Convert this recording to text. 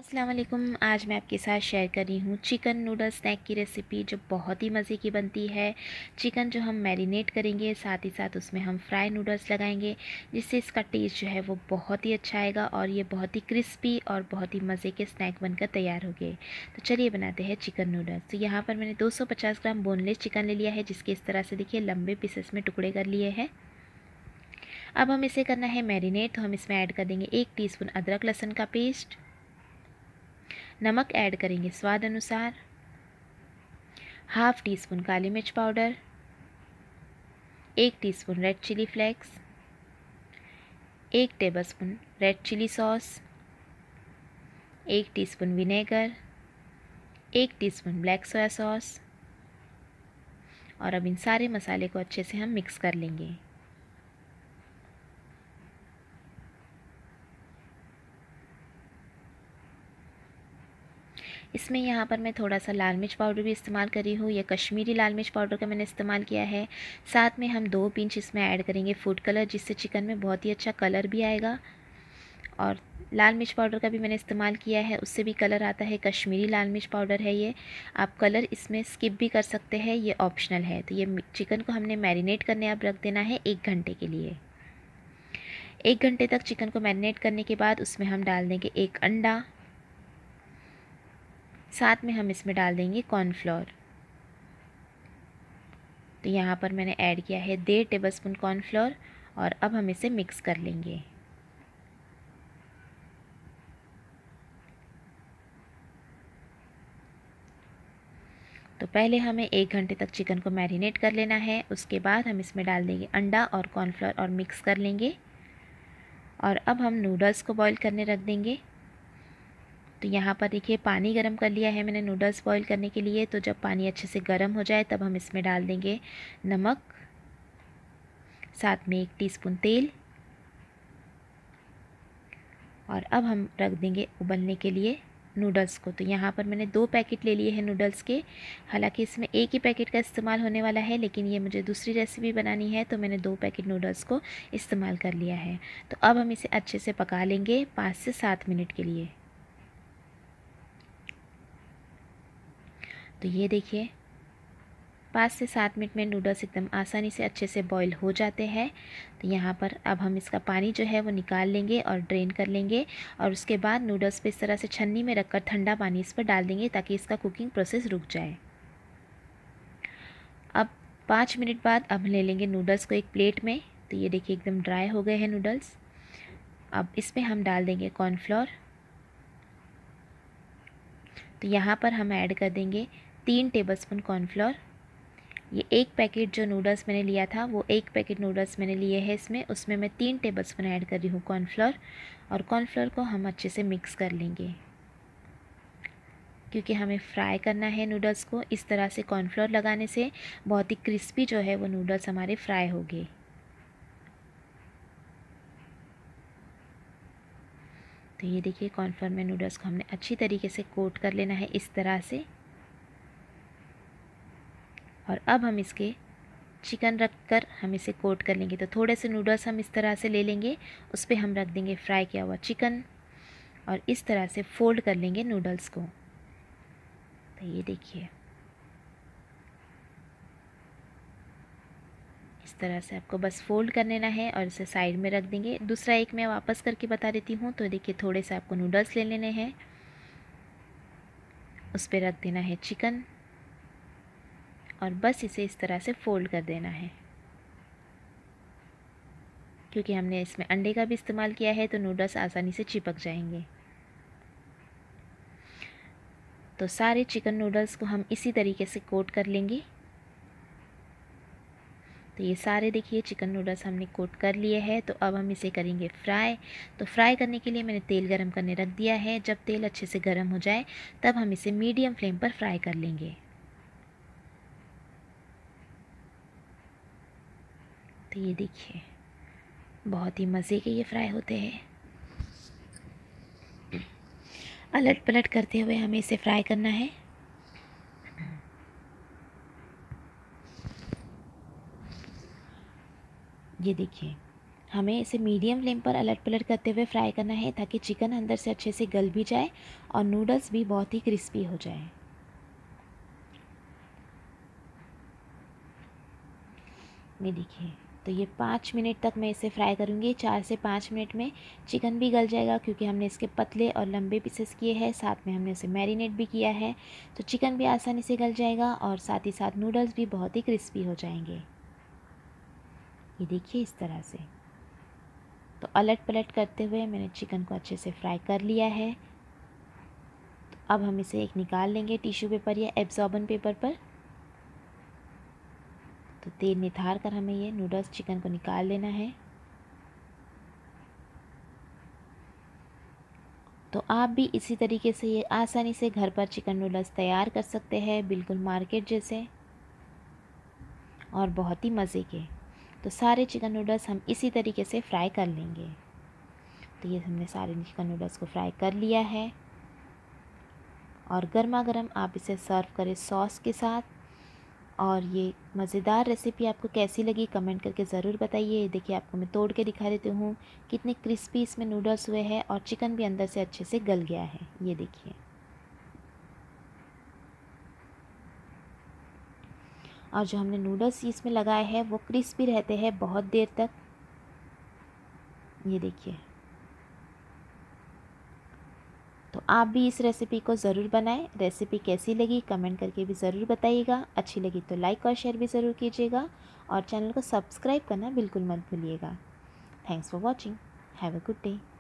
अस्सलाम वालेकुम। आज मैं आपके साथ शेयर कर रही हूँ चिकन नूडल स्नैक की रेसिपी, जो बहुत ही मज़े की बनती है। चिकन जो हम मैरिनेट करेंगे, साथ ही साथ उसमें हम फ्राई नूडल्स लगाएंगे, जिससे इसका टेस्ट जो है वो बहुत ही अच्छा आएगा और ये बहुत ही क्रिस्पी और बहुत ही मज़े के स्नैक बनकर तैयार हो गए। तो चलिए बनाते हैं चिकन नूडल्स। तो यहाँ पर मैंने 250 ग्राम बोनलेस चिकन ले लिया है, जिसके इस तरह से देखिए लंबे पीसेस में टुकड़े कर लिए हैं। अब हम इसे करना है मैरिनेट। तो हम इसमें ऐड कर देंगे 1 टीस्पून अदरक लहसुन का पेस्ट, नमक ऐड करेंगे स्वाद अनुसार, हाफ टी स्पून काली मिर्च powder, 1 teaspoon red chilli flakes, 1 tablespoon red chilli sauce, 1 teaspoon vinegar, 1 teaspoon black soya sauce. और अब इन सारे मसाले को अच्छे से हम मिक्स कर लेंगे। इसमें यहाँ पर मैं थोड़ा सा लाल मिर्च पाउडर भी इस्तेमाल कर रही हूँ। यह कश्मीरी लाल मिर्च पाउडर का मैंने इस्तेमाल किया है। साथ में हम 2 पिंच इसमें ऐड करेंगे फूड कलर, जिससे चिकन में बहुत ही अच्छा कलर भी आएगा। और लाल मिर्च पाउडर का भी मैंने इस्तेमाल किया है, उससे भी कलर आता है। कश्मीरी लाल मिर्च पाउडर है ये। आप कलर इसमें स्किप भी कर सकते हैं, ये ऑप्शनल है। तो ये चिकन को हमने मैरिनेट करने अब रख देना है 1 घंटे के लिए। 1 घंटे तक चिकन को मैरिनेट करने के बाद उसमें हम डाल देंगे 1 अंडा। साथ में हम इसमें डाल देंगे कॉर्नफ्लोर। तो यहाँ पर मैंने ऐड किया है 1.5 टेबलस्पून कॉर्नफ्लोर। और अब हम इसे मिक्स कर लेंगे। तो पहले हमें 1 घंटे तक चिकन को मैरिनेट कर लेना है। उसके बाद हम इसमें डाल देंगे अंडा और कॉर्नफ्लोर और मिक्स कर लेंगे। और अब हम नूडल्स को बॉईल करने रख देंगे। तो यहाँ पर देखिए पानी गरम कर लिया है मैंने नूडल्स बॉईल करने के लिए। तो जब पानी अच्छे से गर्म हो जाए तब हम इसमें डाल देंगे नमक, साथ में 1 टीस्पून तेल। और अब हम रख देंगे उबलने के लिए नूडल्स को। तो यहाँ पर मैंने 2 पैकेट ले लिए हैं नूडल्स के। हालांकि इसमें एक ही पैकेट का इस्तेमाल होने वाला है, लेकिन ये मुझे दूसरी रेसिपी बनानी है, तो मैंने 2 पैकेट नूडल्स को इस्तेमाल कर लिया है। तो अब हम इसे अच्छे से पका लेंगे 5 से 7 मिनट के लिए। तो ये देखिए 5 से 7 मिनट में नूडल्स एकदम आसानी से अच्छे से बॉईल हो जाते हैं। तो यहाँ पर अब हम इसका पानी जो है वो निकाल लेंगे और ड्रेन कर लेंगे। और उसके बाद नूडल्स पे इस तरह से छन्नी में रखकर ठंडा पानी इस पर डाल देंगे, ताकि इसका कुकिंग प्रोसेस रुक जाए। अब 5 मिनट बाद अब ले लेंगे नूडल्स को एक प्लेट में। तो ये देखिए एकदम ड्राई हो गए हैं नूडल्स। अब इसमें हम डाल देंगे कॉर्नफ्लोर। तो यहाँ पर हम ऐड कर देंगे 3 टेबलस्पून कॉर्नफ्लोर। ये 1 पैकेट जो नूडल्स मैंने लिया था, वो 1 पैकेट नूडल्स मैंने लिए हैं इसमें, उसमें मैं 3 टेबलस्पून ऐड कर रही हूँ कॉर्नफ्लोर। और कॉर्नफ्लोर को हम अच्छे से मिक्स कर लेंगे, क्योंकि हमें फ्राई करना है नूडल्स को। इस तरह से कॉर्नफ्लोर लगाने से बहुत ही क्रिस्पी जो है वो नूडल्स हमारे फ्राई होंगे। तो ये देखिए कॉर्नफ्लोर में नूडल्स को हमने अच्छी तरीके से कोट कर लेना है इस तरह से। और अब हम इसके चिकन रख कर हम इसे कोट कर लेंगे। तो थोड़े से नूडल्स हम इस तरह से ले लेंगे, उस पर हम रख देंगे फ्राई किया हुआ चिकन और इस तरह से फोल्ड कर लेंगे नूडल्स को। तो ये देखिए इस तरह से आपको बस फोल्ड कर लेना है और इसे साइड में रख देंगे। दूसरा एक मैं वापस करके बता देती हूँ। तो देखिए थोड़े से आपको नूडल्स ले लेने हैं, उस पर रख देना है चिकन और बस इसे इस तरह से फोल्ड कर देना है। क्योंकि हमने इसमें अंडे का भी इस्तेमाल किया है, तो नूडल्स आसानी से चिपक जाएंगे। तो सारे चिकन नूडल्स को हम इसी तरीके से कोट कर लेंगे। तो ये सारे देखिए चिकन नूडल्स हमने कोट कर लिए हैं। तो अब हम इसे करेंगे फ्राई। तो फ्राई करने के लिए मैंने तेल गरम करने रख दिया है। जब तेल अच्छे से गरम हो जाए तब हम इसे मीडियम फ्लेम पर फ्राई कर लेंगे। तो ये देखिए बहुत ही मज़े के ये फ्राई होते हैं। अलट पलट करते हुए हमें इसे फ्राई करना है। ये देखिए हमें इसे मीडियम फ्लेम पर अलट पलट करते हुए फ्राई करना है ताकि चिकन अंदर से अच्छे से गल भी जाए और नूडल्स भी बहुत ही क्रिस्पी हो जाए। ये देखिए, तो ये 5 मिनट तक मैं इसे फ्राई करूँगी। 4 से 5 मिनट में चिकन भी गल जाएगा क्योंकि हमने इसके पतले और लंबे पीसेस किए हैं, साथ में हमने उसे मैरिनेट भी किया है। तो चिकन भी आसानी से गल जाएगा और साथ ही साथ नूडल्स भी बहुत ही क्रिस्पी हो जाएंगे। ये देखिए इस तरह से। तो अलट पलट करते हुए मैंने चिकन को अच्छे से फ्राई कर लिया है। तो अब हम इसे एक निकाल लेंगे टिश्यू पेपर या एब्जॉर्बन पेपर पर। तो तेल निथार कर हमें ये नूडल्स चिकन को निकाल लेना है। तो आप भी इसी तरीके से ये आसानी से घर पर चिकन नूडल्स तैयार कर सकते हैं, बिल्कुल मार्केट जैसे और बहुत ही मज़े के। तो सारे चिकन नूडल्स हम इसी तरीके से फ्राई कर लेंगे। तो ये हमने सारे चिकन नूडल्स को फ्राई कर लिया है और गर्मा गर्म आप इसे सर्व करें सॉस के साथ। और ये मज़ेदार रेसिपी आपको कैसी लगी कमेंट करके ज़रूर बताइए। देखिए आपको मैं तोड़ के दिखा देती हूँ कितने क्रिस्पी इसमें नूडल्स हुए हैं और चिकन भी अंदर से अच्छे से गल गया है। ये देखिए, और जो हमने नूडल्स इसमें लगाए हैं वो क्रिस्पी रहते हैं बहुत देर तक। ये देखिए, तो आप भी इस रेसिपी को ज़रूर बनाएं। रेसिपी कैसी लगी कमेंट करके भी ज़रूर बताइएगा। अच्छी लगी तो लाइक और शेयर भी ज़रूर कीजिएगा और चैनल को सब्सक्राइब करना बिल्कुल मत भूलिएगा। Thanks for watching. Have a good day.